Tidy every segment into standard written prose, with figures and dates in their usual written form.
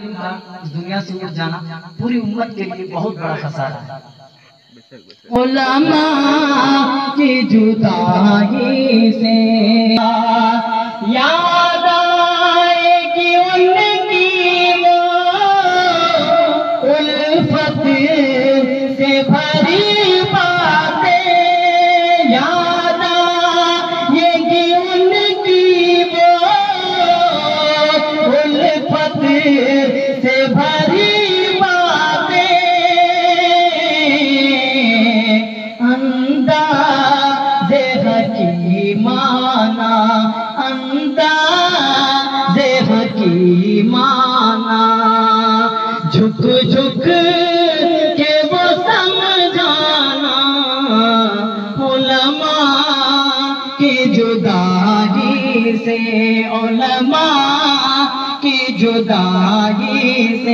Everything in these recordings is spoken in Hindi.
इस दुनिया से उठ जाना पूरी उम्मत के लिए बहुत बड़ा खसारा है। उलमा की जुदाई से याद आएगी उनकी वो उल्फत से भरी बातें, याद आएगी उनकी वो उल्फत से भरी बातें, अंदाज़े हकीमाना अंदाज़े हकीमाना झुक झुक के वो समझाना उलमा की जुदाई से, उलमा की जुदाई से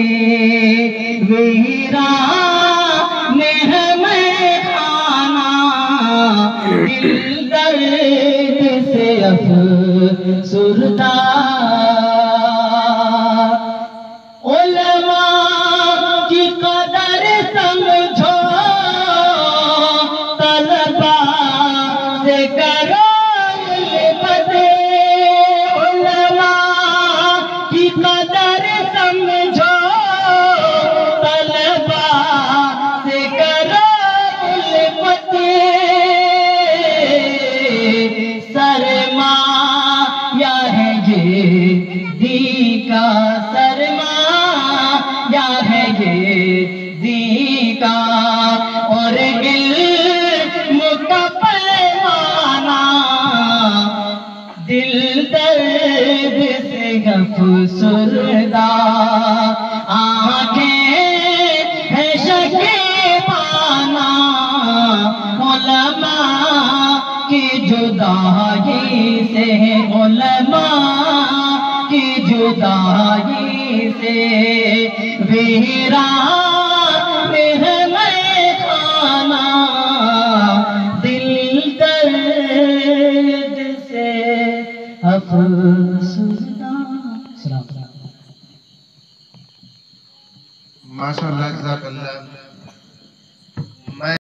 वीरान है मैं खाना, दिल दर्द से अफसुरदा, उलमा की कदर समझो तलबा से करो उल्फत, उलमा की कदर समझो तलबा से करो उल्फत, सरमाया है ये दी का, सरमाया है ये दी का और इल्म का पैमाना, दिल दर्द से अफसुरदा, आंखें है शकीबाना उलमा की जुदाई से, उलमा की जुदाई से वीरान है मैं खाना, दिल दर्द से अफसुरदा। माशाअल्लाह, जज़ाकल्लाह।